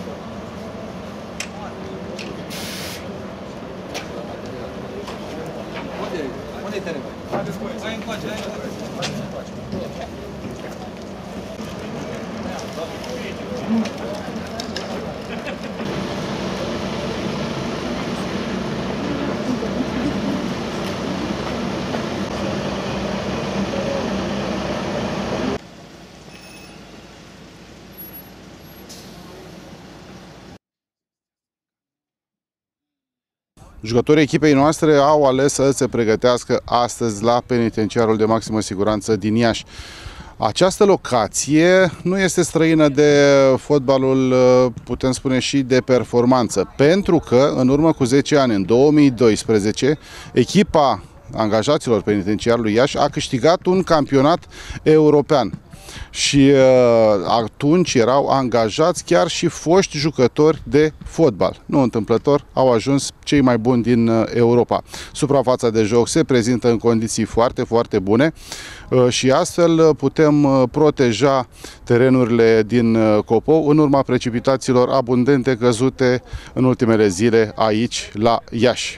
Unde-i terenul? Hai încoace, hai încoace. Jucătorii echipei noastre au ales să se pregătească astăzi la penitenciarul de maximă siguranță din Iași. Această locație nu este străină de fotbalul, putem spune, și de performanță, pentru că în urmă cu 10 ani, în 2012, echipa angajaților penitenciarului Iași a câștigat un campionat european. Și atunci erau angajați chiar și foști jucători de fotbal. Nu întâmplător, au ajuns cei mai buni din Europa. Suprafața de joc se prezintă în condiții foarte, foarte bune și astfel putem proteja terenurile din Copou în urma precipitațiilor abundente căzute în ultimele zile aici la Iași.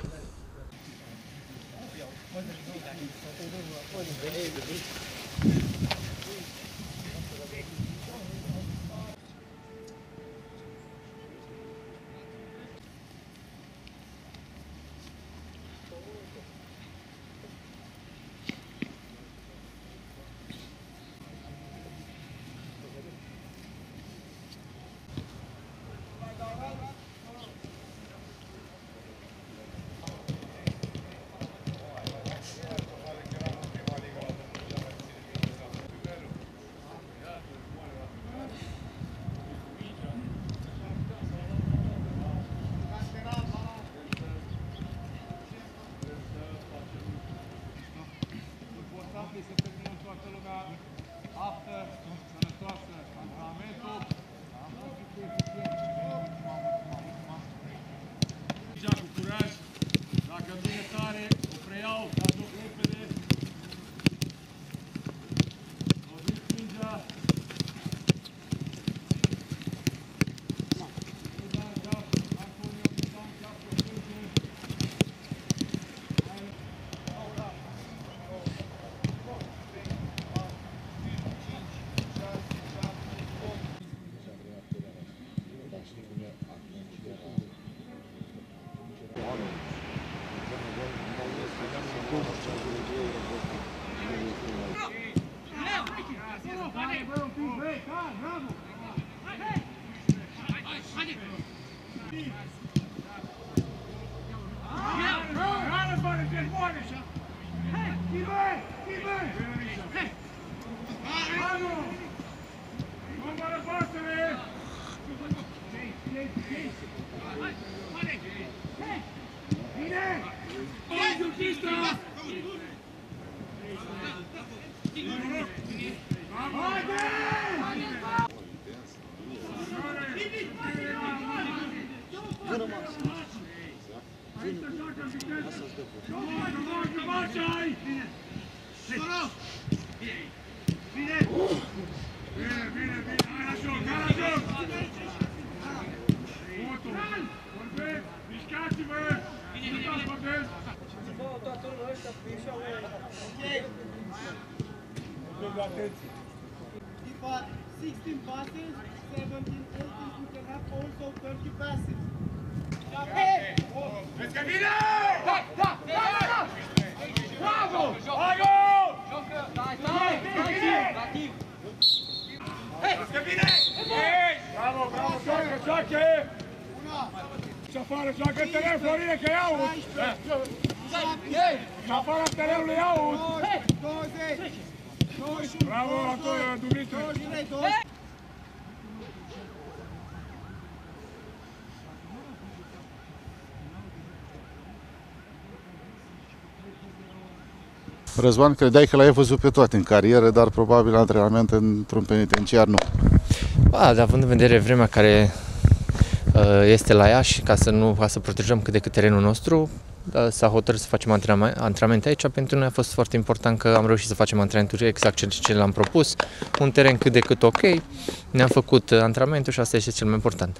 Să terminăm toată lumea aptă, sănătoasă, antrenamentul. Mingea cu curaj, dacă vine tare, o preiau, la joc repede. Loviți mingea. If at 16 passes, 17, 18, you can have also 30 passes. Let's get it out! Bravo! Bravo! Bravo, bravo, joacă, joacă! Și afară, joacă în teren, Florine, că iau! Și afară terenului iau! 20! Bravo, Dumitru! 23! Răzvan, credeai că l-ai văzut pe toate în carieră, dar probabil antrenament într-un penitenciar nu. Având în vedere vremea care este la Iași, ca să protejăm cât de cât terenul nostru, s-a hotărât să facem antrenamente aici. Pentru noi a fost foarte important că am reușit să facem antrenamentul exact ce l-am propus. Un teren cât de cât ok, ne-am făcut antrenamentul și asta este cel mai important.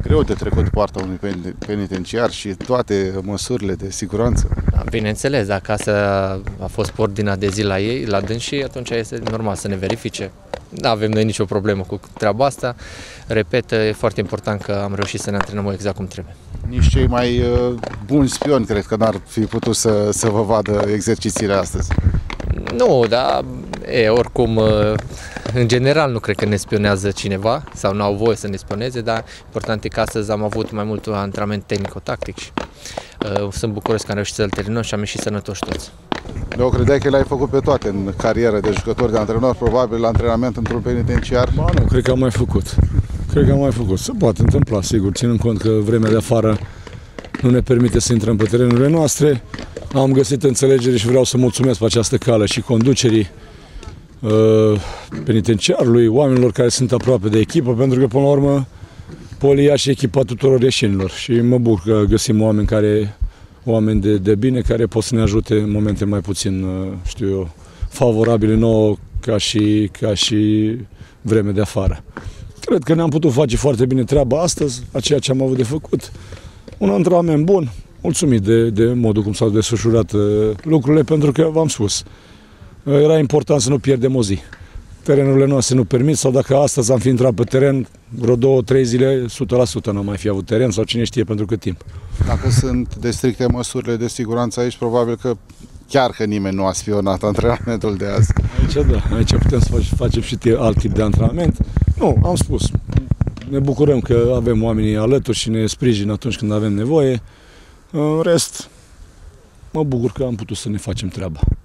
greu de trecut poarta unui penitenciar și toate măsurile de siguranță. Bineînțeles, dacă asta a fost pe ordinea de zi la ei, la dânsii, atunci este normal să ne verifice. Nu avem noi nicio problemă cu treaba asta. Repet, e foarte important că am reușit să ne antrenăm exact cum trebuie. Nici cei mai buni spioni cred că n-ar fi putut să vă vadă exercițiile astăzi. Nu, dar oricum, în general nu cred că ne spionează cineva sau nu au voie să ne spioneze, dar important e că astăzi am avut mai mult antrenament tehnico-tactic și sunt bucuros că am reușit să-l terminăm și am ieșit sănătoși toți. Eu credeai că le-ai făcut pe toate în carieră de jucător, de antrenor, probabil la antrenament într-un penitenciar? Ba nu, cred că am mai făcut. Se poate întâmpla, sigur, ținând cont că vremea de afară nu ne permite să intrăm pe terenurile noastre. Am găsit înțelegere și vreau să mulțumesc pe această cale și conducerii penitenciarului, oamenilor care sunt aproape de echipă, pentru că, până la urmă, Poli Iași e echipa tuturor ieșenilor și mă bucur că găsim oameni de bine care pot să ne ajute în momente mai puțin, favorabile nouă ca și vreme de afară. Cred că ne-am putut face foarte bine treaba astăzi, a ceea ce am avut de făcut. Un antrenament bun, mulțumit de modul cum s-au desfășurat lucrurile, pentru că, v-am spus, era important să nu pierdem o zi. Terenurile noastre nu permit, sau dacă astăzi am fi intrat pe teren, vreo 2-3 zile, 100% n-am mai fi avut teren, sau cine știe pentru cât timp. Dacă sunt de stricte măsurile de siguranță aici, probabil că chiar că nimeni nu a spionat antrenamentul de azi. Aici putem să facem și alt tip de antrenament. Nu, am spus, ne bucurăm că avem oamenii alături și ne sprijină atunci când avem nevoie. În rest, mă bucur că am putut să ne facem treaba.